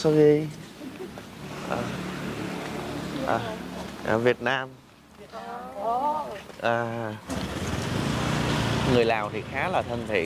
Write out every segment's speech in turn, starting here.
Sorry. Việt Nam. Người Lào thì khá là thân thiện.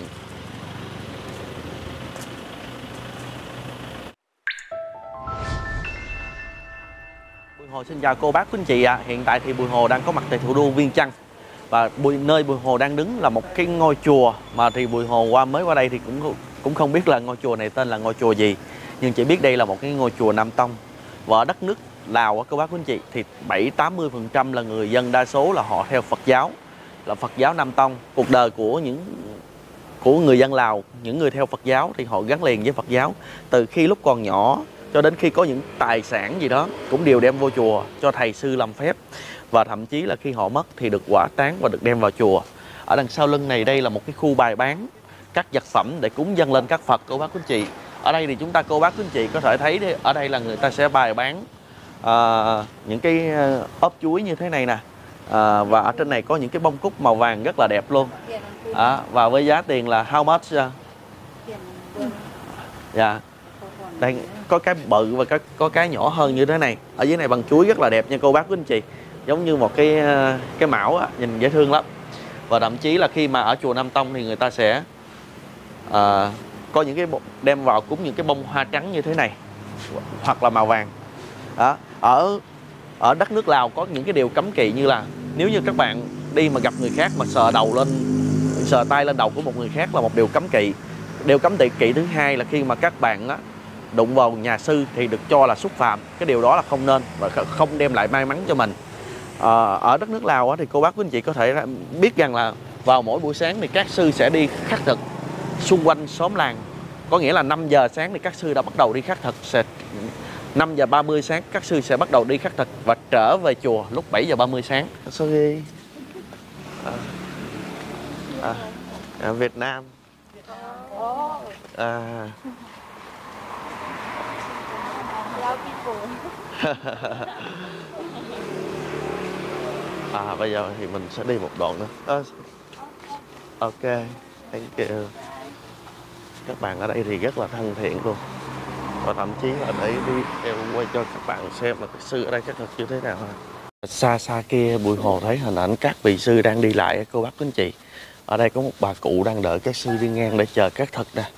Bùi Hồ xin chào cô bác quý anh chị ạ. Hiện tại thì Bùi Hồ đang có mặt tại thủ đô Viêng Chăn. Và nơi Bùi Hồ đang đứng là một cái ngôi chùa mà thì Bùi Hồ mới qua đây thì cũng không biết là ngôi chùa này tên là ngôi chùa gì. Nhưng chỉ biết đây là một cái ngôi chùa Nam Tông. Và ở đất nước Lào cô bác quý anh chị thì 70-80% là người dân đa số là họ theo Phật giáo, là Phật giáo Nam Tông. Cuộc đời của người dân Lào, những người theo Phật giáo thì họ gắn liền với Phật giáo từ khi lúc còn nhỏ cho đến khi có những tài sản gì đó cũng đều đem vô chùa cho thầy sư làm phép, và thậm chí là khi họ mất thì được hỏa táng và được đem vào chùa. Ở đằng sau lưng này đây là một cái khu bày bán các vật phẩm để cúng dâng lên các Phật cô bác quý anh chị. Ở đây thì chúng ta cô bác quý anh chị có thể thấy ở đây là người ta sẽ bày bán những cái ốp chuối như thế này nè, và ở trên này có những cái bông cúc màu vàng rất là đẹp luôn. Và với giá tiền là how much? Dạ. Đây có cái bự và có cái nhỏ hơn như thế này. Ở dưới này bằng chuối rất là đẹp nha cô bác quý anh chị. Giống như một cái mão á, nhìn dễ thương lắm. Và thậm chí là khi mà ở chùa Nam Tông thì người ta sẽ có những cái đem vào cúng những cái bông hoa trắng như thế này hoặc là màu vàng. Đó. Ở đất nước Lào có những cái điều cấm kỵ như là nếu như các bạn đi mà gặp người khác mà sờ tay lên đầu của một người khác là một điều cấm kỵ. Điều cấm kỵ thứ hai là khi mà các bạn đụng vào nhà sư thì được cho là xúc phạm. Cái điều đó là không nên và không đem lại may mắn cho mình. Ở đất nước Lào thì cô bác quý anh chị có thể biết rằng là vào mỗi buổi sáng thì các sư sẽ đi khất thực xung quanh xóm làng. Có nghĩa là 5 giờ sáng thì các sư đã bắt đầu đi khất thực. 5 giờ 30 sáng các sư sẽ bắt đầu đi khất thực và trở về chùa lúc 7 giờ 30 sáng. Sorry. Việt Nam. Bây giờ thì mình sẽ đi một đoạn nữa. Ok, thank you. Các bạn ở đây thì rất là thân thiện luôn. Và thậm chí là để đi em quay cho các bạn xem là các sư ở đây khất thực như thế nào. Xa xa kia Bùi Hồ thấy hình ảnh các vị sư đang đi lại cô bác quý anh chị. Ở đây có một bà cụ đang đợi các sư đi ngang để chờ khất thực nè.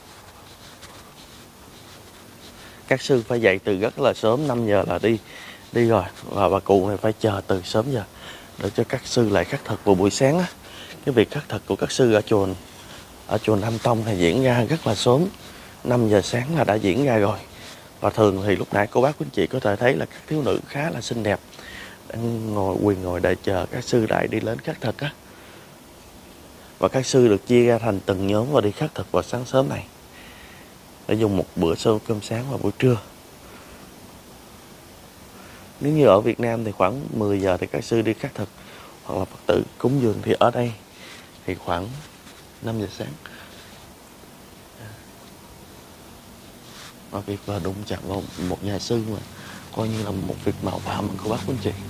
Các sư phải dậy từ rất là sớm, 5 giờ là đi rồi. Và bà cụ này phải chờ từ sớm giờ để cho các sư lại khất thực vào buổi sáng á. Cái việc khất thực của các sư ở chùa Nam Tông này diễn ra rất là sớm, 5 giờ sáng là đã diễn ra rồi. Và thường thì lúc nãy cô bác quý anh chị có thể thấy là các thiếu nữ khá là xinh đẹp đang ngồi đợi chờ các sư lại đi lên khất thực á. Và các sư được chia ra thành từng nhóm và đi khất thực vào sáng sớm này để dùng một bữa cơm sáng vào buổi trưa. Nếu như ở Việt Nam thì khoảng 10 giờ thì các sư đi khất thực hoặc là Phật tử cúng dường, thì ở đây thì khoảng 5 giờ sáng. Và việc và đụng chạm vào một nhà sư mà coi như là một việc mạo phạm của bác quý anh chị.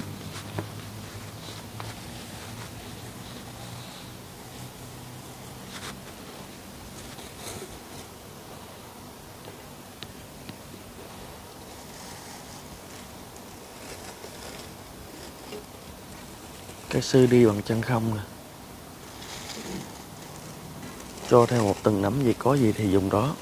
Các sư đi bằng chân không nè, cho theo một từng nắm gì, có gì thì dùng đó.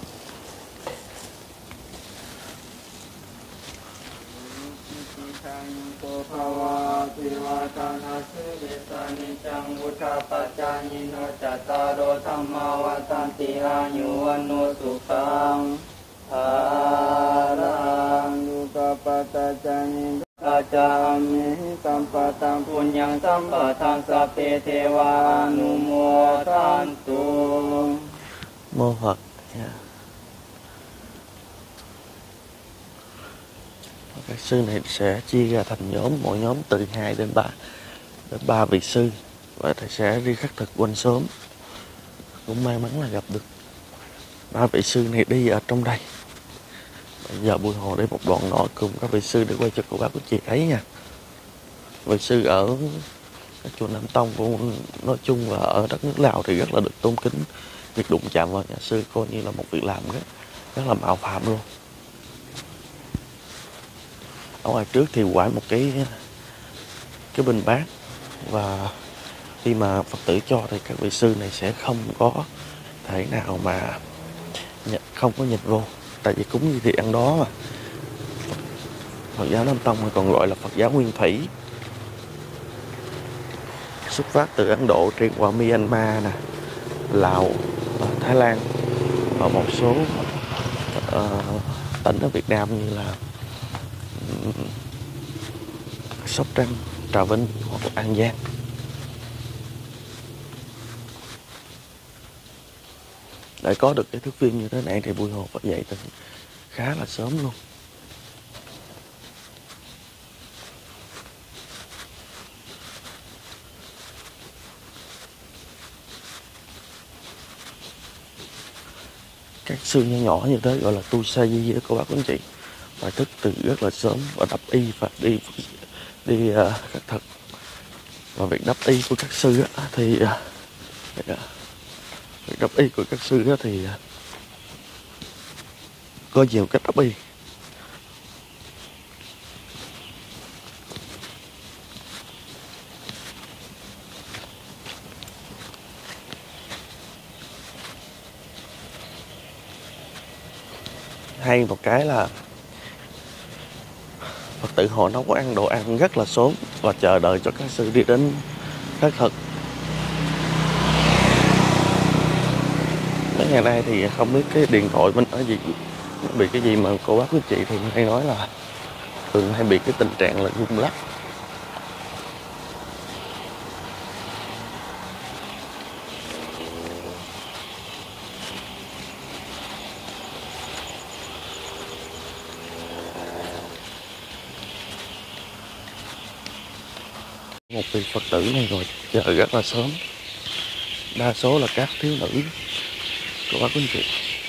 Mô Phật. Các sư này sẽ chia ra thành nhóm, mỗi nhóm từ 2 đến 3 vị sư, và thầy sẽ đi khất thực quanh xóm. Cũng may mắn là gặp được 3 vị sư này đi ở trong đây. Bây giờ Bùi Hồ đi một đoạn nọ cùng các vị sư để quay cho cô bác quý chị thấy nha. Vị sư ở chùa Nam Tông cũng nói chung và ở đất nước Lào thì rất là được tôn kính. Việc đụng chạm vào nhà sư coi như là một việc làm rất là mạo phạm luôn. Ở ngoài trước thì quải một cái bình bát, và khi mà Phật tử cho thì các vị sư này sẽ không có thể nào mà không có nhìn vô, tại vì cúng gì thì ăn đó mà. Phật giáo Nam Tông còn gọi là Phật giáo Nguyên Thủy, xuất phát từ Ấn Độ truyền qua Myanmar nè, Lào, Thái Lan và một số tỉnh ở Việt Nam như là Sóc Trăng, Trà Vinh hoặc là An Giang. Để có được cái thước phim như thế này thì Bùi Hồ phải dậy từ khá là sớm luôn. Các sư nhỏ nhỏ như thế gọi là tu sa di đó cô bác quý anh chị, phải thức từ rất là sớm và đắp y và đi khắc thực. Và việc đắp y của các sư thì việc đắp y của các sư thì có nhiều cách đắp y. Hay một cái là Phật tử họ nấu ăn đồ ăn rất là sớm và chờ đợi cho các sư đi đến khắc thực. Mấy ngày nay thì không biết cái điện thoại mình ở gì bị cái gì mà cô bác quý chị thì hay nói là thường hay bị cái tình trạng là rung lắc. Một vị Phật tử này rồi chờ rất là sớm, đa số là các thiếu nữ cô bác quý anh chị.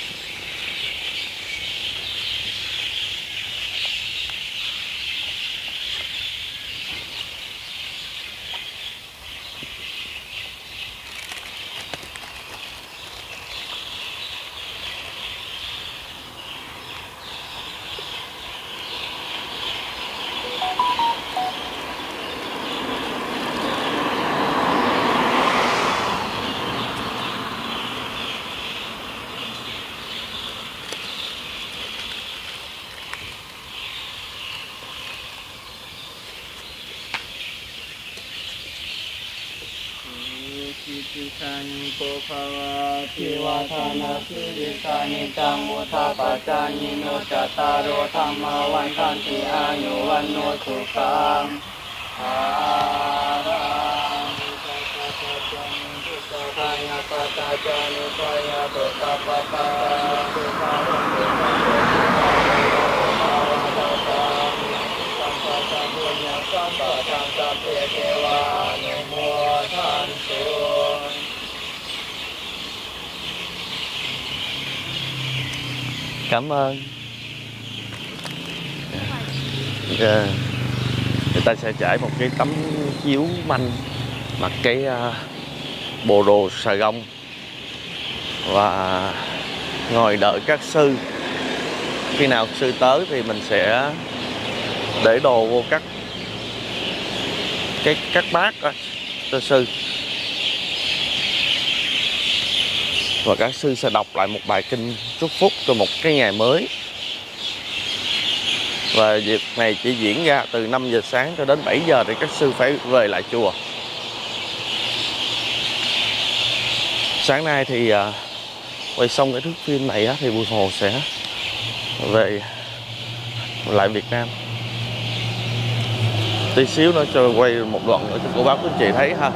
Cảm ơn. Người ta sẽ trải một cái tấm chiếu manh, mặc cái bộ đồ sờ gông và ngồi đợi các sư. Khi nào sư tới thì mình sẽ để đồ vô các bát cho sư, và các sư sẽ đọc lại một bài kinh chúc phúc cho một cái ngày mới. Và việc này chỉ diễn ra từ 5 giờ sáng cho đến 7 giờ thì các sư phải về lại chùa. Sáng nay thì quay xong cái thước phim này thì Bùi Hồ sẽ về lại Việt Nam. Tí xíu nữa cho quay một đoạn nữa cho cô bác quý chị thấy ha.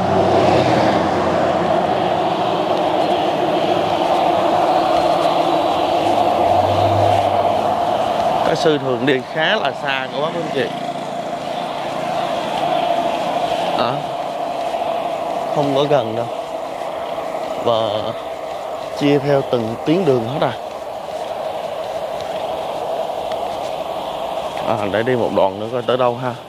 Các sư thường đi khá là xa cô bác quý chị. Không có gần đâu. Và chia theo từng tuyến đường hết để đi một đoạn nữa coi tới đâu ha.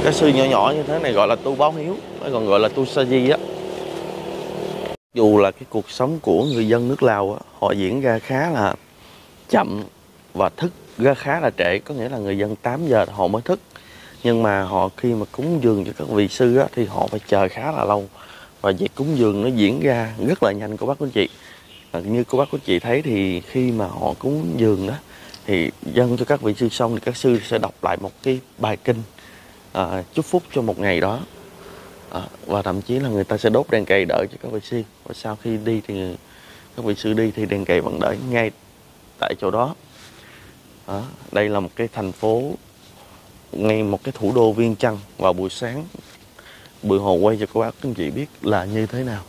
Cái sư nhỏ nhỏ như thế này gọi là tu báo hiếu, còn gọi là tu sa di á. Dù là cái cuộc sống của người dân nước Lào á, họ diễn ra khá là chậm và thức ra khá là trễ, có nghĩa là người dân 8 giờ họ mới thức. Nhưng mà họ khi mà cúng dường cho các vị sư á, thì họ phải chờ khá là lâu. Và việc cúng dường nó diễn ra rất là nhanh cô bác cô anh chị. Như cô bác cô anh chị thấy thì khi mà họ cúng dường đó thì dâng cho các vị sư xong thì các sư sẽ đọc lại một cái bài kinh chúc phúc cho một ngày đó. Và thậm chí là người ta sẽ đốt đèn cầy đợi cho các vị sư. Và sau khi đi thì các vị sư đi thì đèn cầy vẫn đợi ngay tại chỗ đó. Đây là một cái thành phố, ngay một cái thủ đô Viêng Chăn vào buổi sáng. Bùi Hồ quay cho các bác các anh chị biết là như thế nào.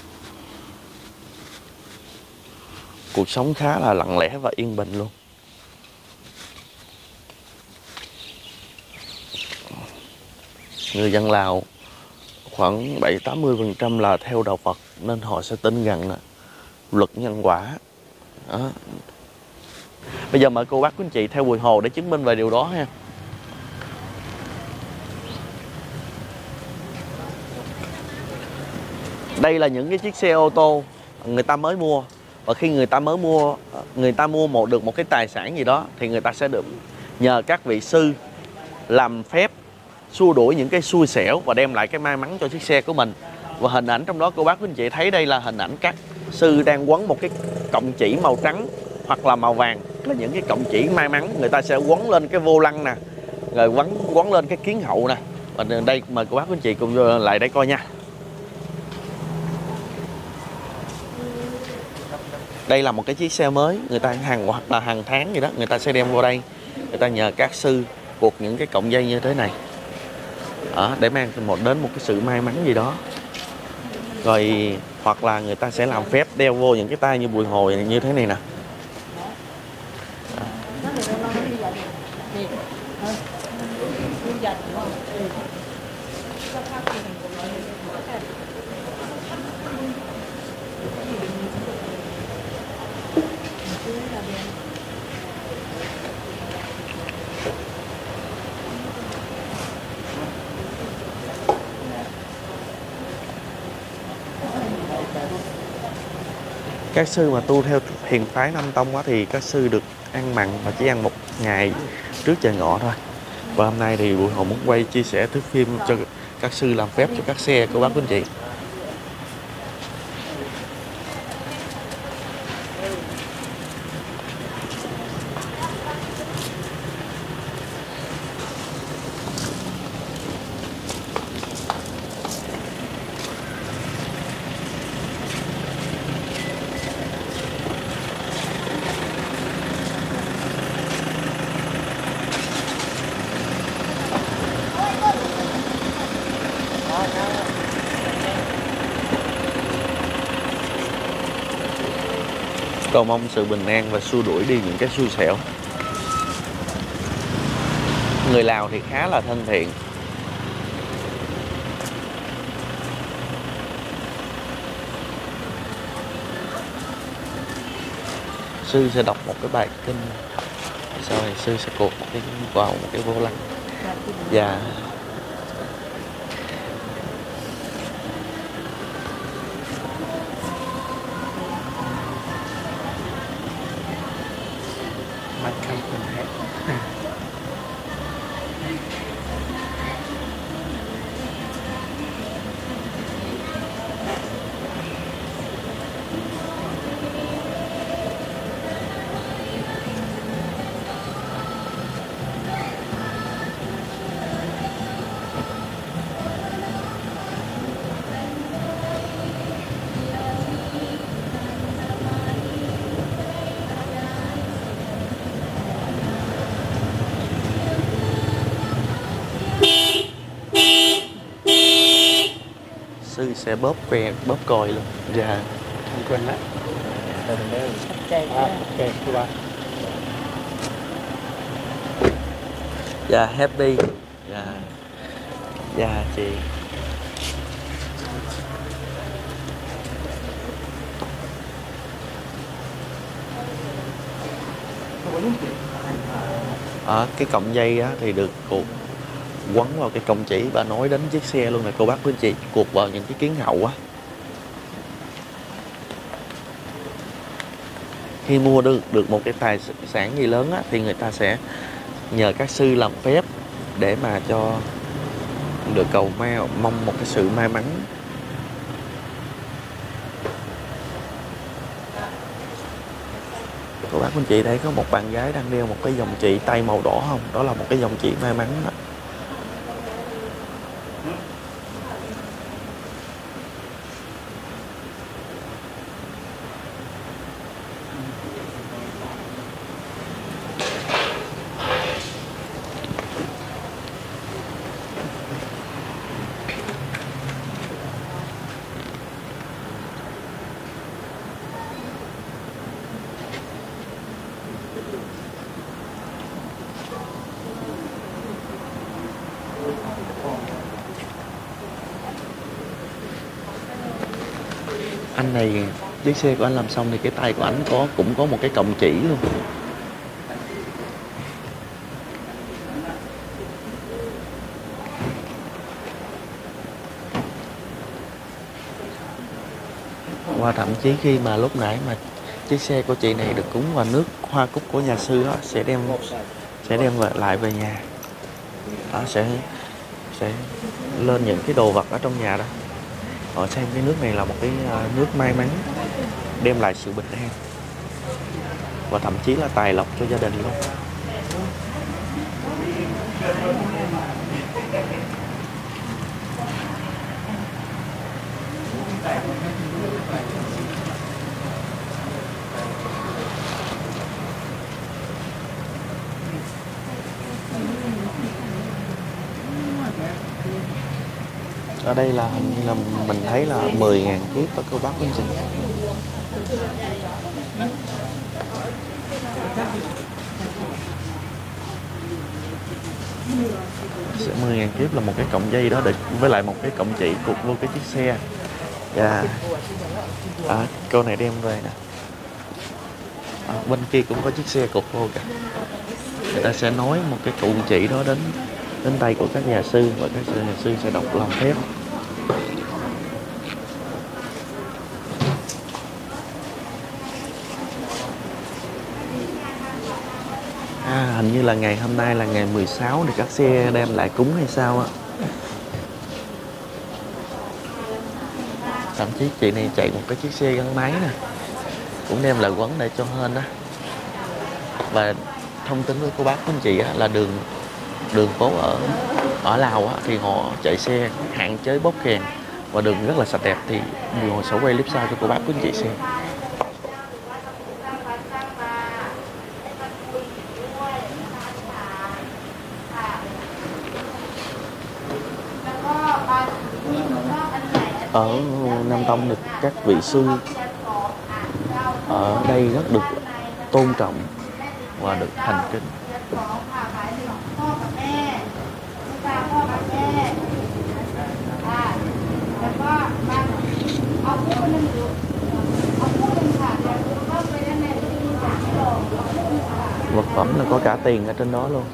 Cuộc sống khá là lặng lẽ và yên bình luôn. Người dân Lào khoảng 70-80% là theo đạo Phật, nên họ sẽ tin rằng là luật nhân quả. Bây giờ mời cô bác quý anh chị theo Bùi Hồ để chứng minh về điều đó ha. Đây là những cái chiếc xe ô tô người ta mới mua. Và khi người ta mới mua, người ta mua được một cái tài sản gì đó thì người ta sẽ được nhờ các vị sư làm phép xua đuổi những cái xui xẻo và đem lại cái may mắn cho chiếc xe của mình. Và hình ảnh trong đó cô bác quý anh chị thấy đây là hình ảnh các sư đang quấn một cái cọng chỉ màu trắng hoặc là màu vàng, là những cái cọng chỉ may mắn. Người ta sẽ quấn lên cái vô lăng nè, rồi quấn lên cái kiến hậu nè. Và đây mời cô bác quý anh chị cùng lại đây coi nha. Đây là một cái chiếc xe mới, người ta hoặc là hàng tháng gì đó, người ta sẽ đem vô đây, người ta nhờ các sư buộc những cái cọng dây như thế này để mang đến một cái sự may mắn gì đó. Rồi hoặc là người ta sẽ làm phép đeo vô những cái tay như Bùi Hồ như thế này nè. Các sư mà tu theo thiền phái Nam Tông á, thì các sư được ăn mặn và chỉ ăn một ngày trước trời ngọ thôi. Và hôm nay thì Bùi Hồ muốn quay chia sẻ thước phim cho các sư làm phép cho các xe của bác quý anh chị. Cầu mong sự bình an và xua đuổi đi những cái xui xẻo. Người Lào thì khá là thân thiện. Sư sẽ đọc một cái bài kinh, sau này sư sẽ cột một cái vào một cái vô lăng. Dạ. Sư sẽ bóp còi luôn. Dạ. Không quên đó. Ok, thưa ba. Dạ, happy. Dạ. Dạ chị. Cái cọng dây á, thì được cột quấn vào cái cọng chỉ và nối đến chiếc xe luôn nè cô bác quý anh chị, cuột vào những cái kiến hậu á. Khi mua được một cái tài sản gì lớn á, thì người ta sẽ nhờ các sư làm phép để mà cho được cầu mong một cái sự may mắn. Cô bác anh chị thấy có một bạn gái đang đeo một cái vòng chỉ tay màu đỏ không? Đó là một cái vòng chỉ may mắn đó. Anh này, chiếc xe của anh làm xong thì cái tay của anh cũng có một cái cọng chỉ luôn. Và thậm chí khi mà lúc nãy mà chiếc xe của chị này được cúng vào nước hoa cúc của nhà sư đó, sẽ đem lại về nhà. Đó, sẽ lên những cái đồ vật ở trong nhà đó. Họ xem cái nước này là một cái nước may mắn, đem lại sự bình an và thậm chí là tài lộc cho gia đình luôn. Ở đây là hình như là mình thấy là 10.000 kiếp và cô bác quý anh chị. Sẽ 10.000 kiếp là một cái cọng dây đó để với lại một cái cọng chỉ cột vô cái chiếc xe. Và cô này đem về nè. Bên kia cũng có chiếc xe cột vô kìa. Người ta sẽ nối một cái cụm chỉ đó đến tay của các nhà sư và các nhà sư sẽ đọc làm phép. Hình như là ngày hôm nay là ngày 16 thì các xe đem lại cúng hay sao á. Thậm chí chị này chạy một cái chiếc xe gắn máy nè, cũng đem lại quấn để cho hên á. Và thông tin với cô bác của anh chị á, là đường phố ở Lào á, thì họ chạy xe hạn chế bóp kèn và đường rất là sạch đẹp, thì điều sẽ quay clip sau cho cô bác của anh chị xem. Ở Nam Tông thì các vị sư ở đây rất được tôn trọng và được thành kính. Vật phẩm là có cả tiền ở trên đó luôn.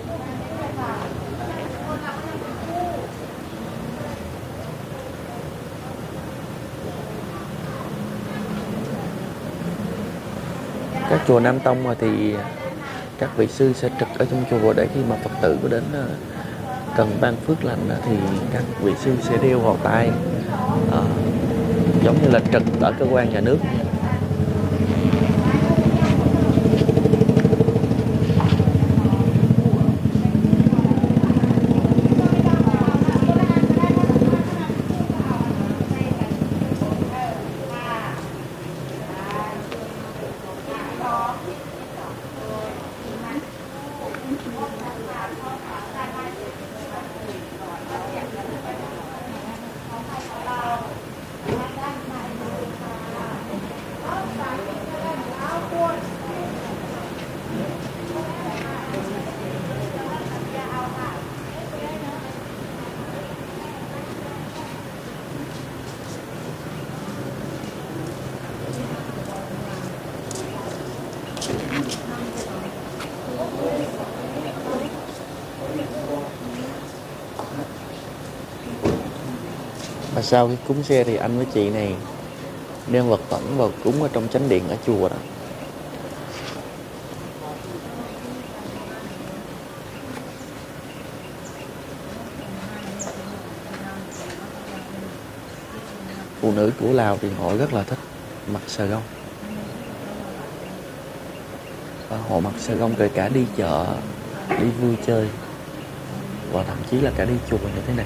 Các chùa Nam Tông mà thì các vị sư sẽ trực ở trong chùa để khi mà Phật tử có đến cần ban phước lành thì các vị sư sẽ đeo vào tay, giống như là trực ở cơ quan nhà nước. Và sau khi cúng xe thì anh với chị này đem vật phẩm vào cúng ở trong chánh điện ở chùa đó. Phụ nữ của Lào thì họ rất là thích mặc sờ gông. Và họ mặc sờ gông kể cả đi chợ, đi vui chơi và thậm chí là cả đi chùa như thế này.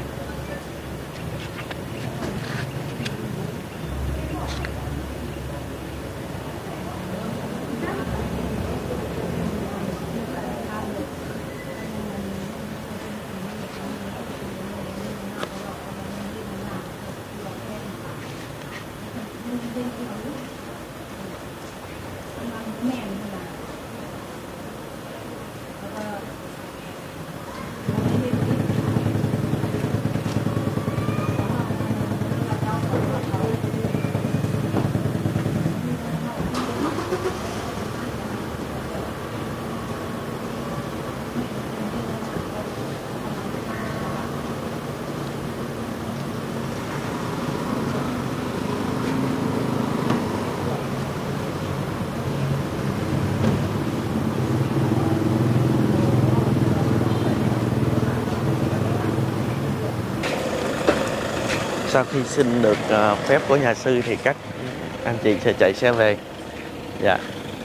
Sau khi xin được phép của nhà sư thì các anh chị sẽ chạy xe về. Dạ.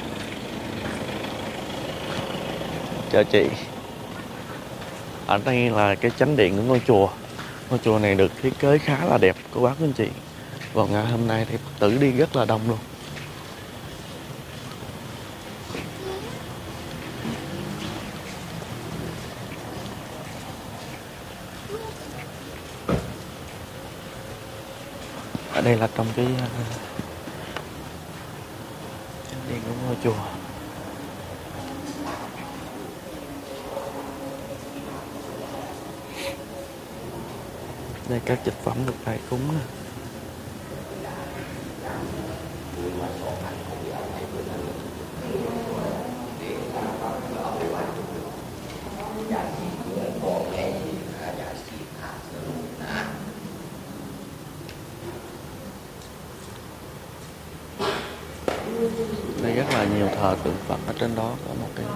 Chào chị. Ở đây là cái chánh điện của ngôi chùa. Ngôi chùa này được thiết kế khá là đẹp cô bác anh chị. Vào ngày hôm nay thì Phật tử đi rất là đông luôn. Ở đây là trong cái chánh điện của ngôi chùa. Đây các vật phẩm được bày cúng nè. Đây rất là nhiều thờ tượng Phật, ở trên đó có một cái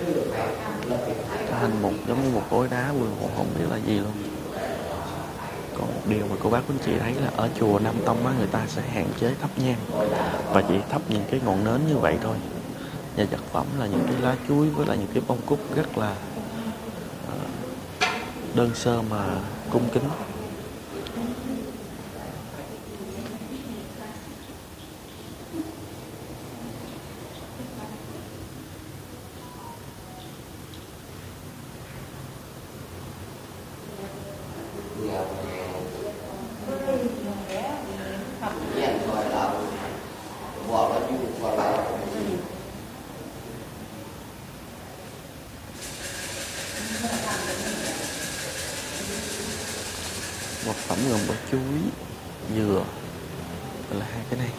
hành mục giống như một khối đá Bùi Hộ không biết là gì luôn. Còn một điều mà cô bác quý anh chị thấy là ở chùa Nam Tông á, người ta sẽ hạn chế thắp nhang và chỉ thắp những cái ngọn nến như vậy thôi. Và vật phẩm là những cái lá chuối với lại những cái bông cúc rất là đơn sơ mà cung kính. Vật phẩm gồm có chuối, dừa và là hai cái này.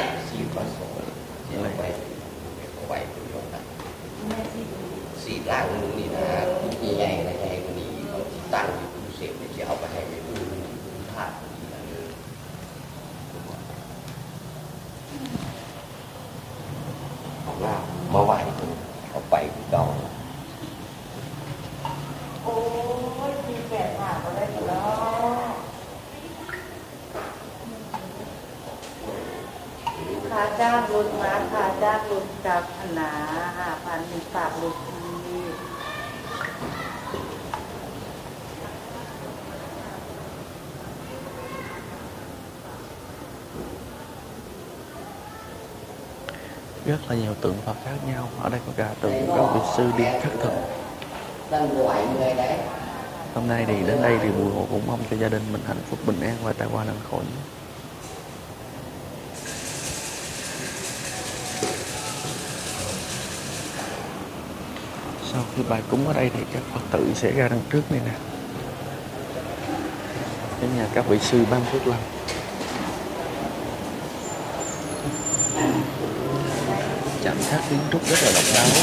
Xì lạngนี่นะใหญ่ๆนะใหญ่กว่านี้เขาตั้งอยู่เสียบจะเอาไปให้ไปดูธาตุนี่นะเอาล่ามาไหว้เอาไปเก่าโอ้ยมีแก่ผ่าก็ได้อยู่แล้วค่าจ้างรถม้าค่าจ้างรถกับหนา5,000มีฝากรถ Rất là nhiều tượng Phật khác nhau. Ở đây có cả tượng các vị sư đi khắc thực. Hôm nay thì đến đây thì Bùi Hộ cũng mong cho gia đình mình hạnh phúc, bình an và tai qua nạn khỏi. Sau khi bài cúng ở đây thì các Phật tử sẽ ra đằng trước này nè, cái nhà các vị sư Ban Phước Lâm. Chạm khắc kiến trúc rất là độc đáo.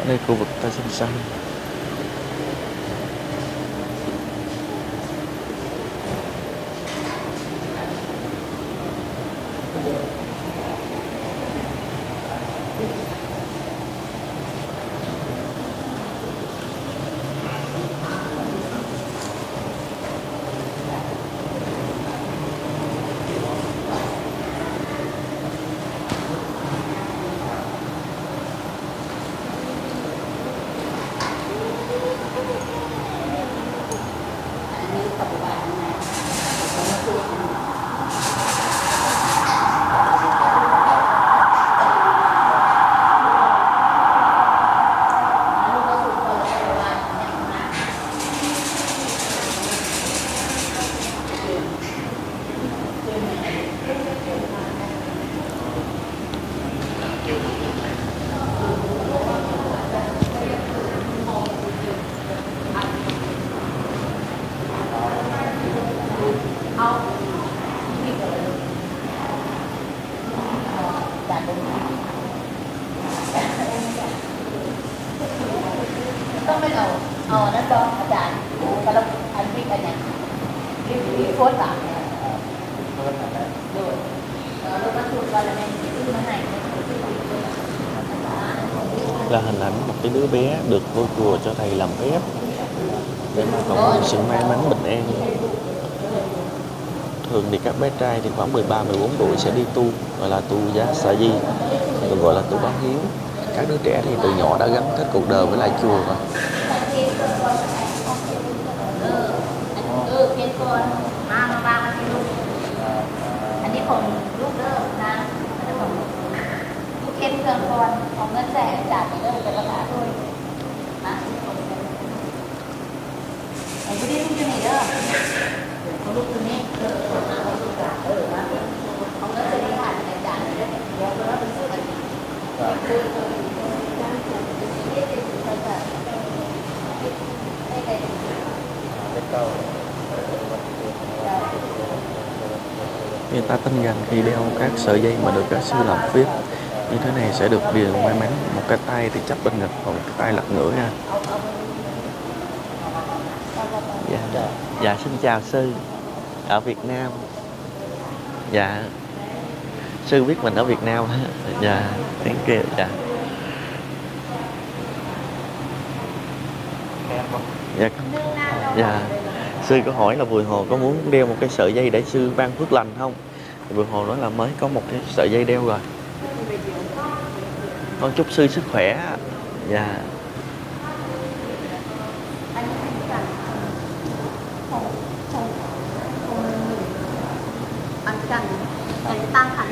Đây khu vực ta xanh xanh. ต้องไม่เอานั่นก็อาจารย์กำลังอันวิทย์อันนี้วิโค้ดสามเนี่ยโดยรถบรรทุกวันละที่มาไหน Là hình ảnh một cái đứa bé được vô chùa cho thầy làm phép để mà cầu mong sự may mắn bình an. Thường thì các bé trai thì khoảng 13, 14 tuổi sẽ đi tu, gọi là tu giá sa di, còn gọi là tu báo hiếu. Các đứa trẻ thì từ nhỏ đã gắn kết cuộc đời với lại chùa rồi. เพียนก่อนมาบางมาที่ลูกอันนี้ของลูกเด้อนะของลูกเค้นเครื่องก่อนของเงินแสนจ่ายไปเด้อเป็นราคาด้วยนะไอ้ผู้ที่ลูกจะไหนเด้อของลูกตัวนี้ของลูกจ่ายนะของเงินจะได้ผ่านในจ่ายได้เดี๋ยวเราเป็นส่วนนี้ Người ta tin rằng khi đeo các sợi dây mà được các sư làm phép như thế này sẽ được điều may mắn. Một cái tay thì chắp bên ngực, còn một cái tay lật ngửa ra. Dạ xin chào sư ở Việt Nam. Dạ sư biết mình ở Việt Nam. Dạ thank you. Dạ. Dạ. Dạ. Sư có hỏi là Bùi Hồ có muốn đeo một cái sợi dây để sư ban phước lành không? Thì Bùi Hồ nói là mới có một cái sợi dây đeo rồi. Con chúc sư sức khỏe. Dạ. Anh cần tăng hẳn.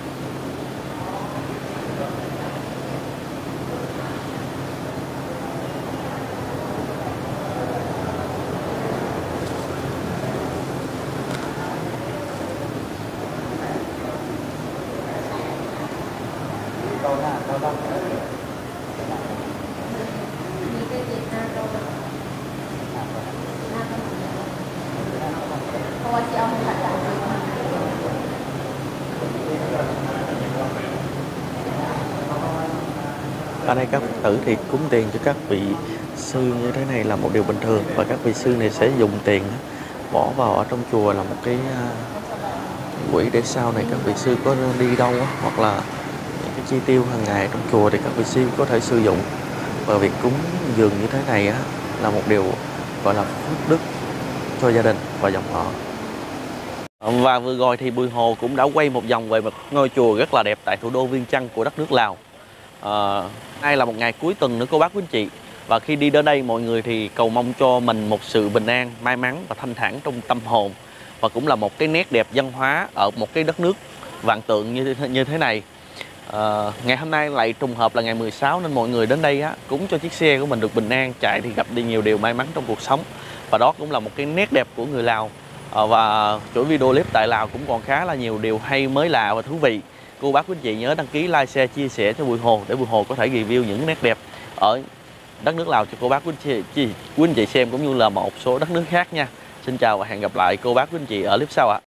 Ở đây các Phật tử thì cúng tiền cho các vị sư như thế này là một điều bình thường, và các vị sư này sẽ dùng tiền bỏ vào ở trong chùa là một cái quỹ để sau này các vị sư có đi đâu hoặc là những cái chi tiêu hàng ngày trong chùa thì các vị sư có thể sử dụng. Và việc cúng dường như thế này là một điều gọi là phước đức cho gia đình và dòng họ. Và vừa rồi thì Bùi Hồ cũng đã quay một vòng về một ngôi chùa rất là đẹp tại thủ đô Viêng Chăn của đất nước Lào. Nay là một ngày cuối tuần nữa cô bác quý anh chị, và khi đi đến đây mọi người thì cầu mong cho mình một sự bình an, may mắn và thanh thản trong tâm hồn, và cũng là một cái nét đẹp văn hóa ở một cái đất nước vạn tượng như thế này. Ngày hôm nay lại trùng hợp là ngày 16 nên mọi người đến đây cúng cho chiếc xe của mình được bình an chạy thì gặp đi nhiều điều may mắn trong cuộc sống, và đó cũng là một cái nét đẹp của người Lào. Và chuỗi video clip tại Lào cũng còn khá là nhiều điều hay, mới lạ và thú vị. Cô bác quý anh chị nhớ đăng ký, like, share, chia sẻ cho Bùi Hồ để Bùi Hồ có thể review những nét đẹp ở đất nước Lào cho cô bác quý anh chị xem, cũng như là một số đất nước khác nha. Xin chào và hẹn gặp lại cô bác quý anh chị ở clip sau ạ.